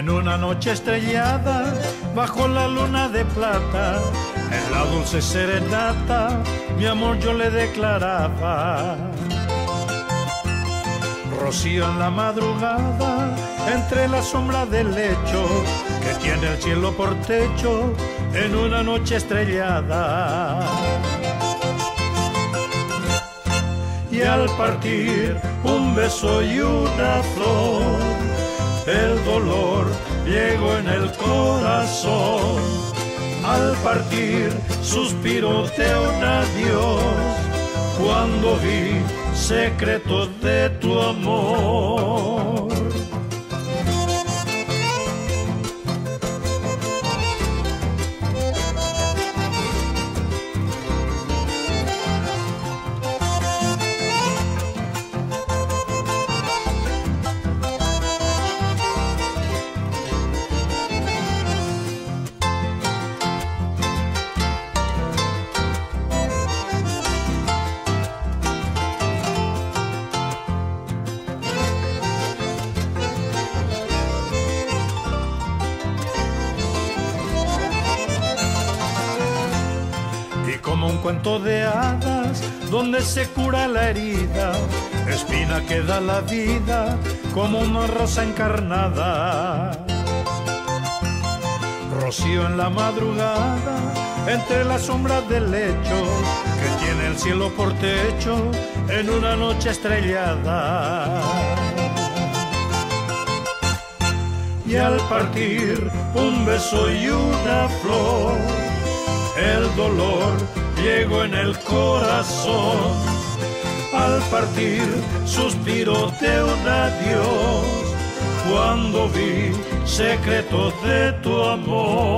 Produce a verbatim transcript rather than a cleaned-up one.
En una noche estrellada, bajo la luna de plata, en la dulce serenata, mi amor yo le declaraba. Rocío en la madrugada, entre la sombra del lecho, que tiene el cielo por techo, en una noche estrellada. Y al partir un beso y una flor, el dolor llegó en el corazón. Al partir suspiro de un adiós, cuando vi secretos de tu amor. Como un cuento de hadas, donde se cura la herida, espina que da la vida, como una rosa encarnada. Rocío en la madrugada, entre las sombras del lecho, que tiene el cielo por techo, en una noche estrellada. Y al partir un beso y una flor, el dolor llegó en el corazón. Al partir suspiro de un adiós, cuando vi secretos de tu amor.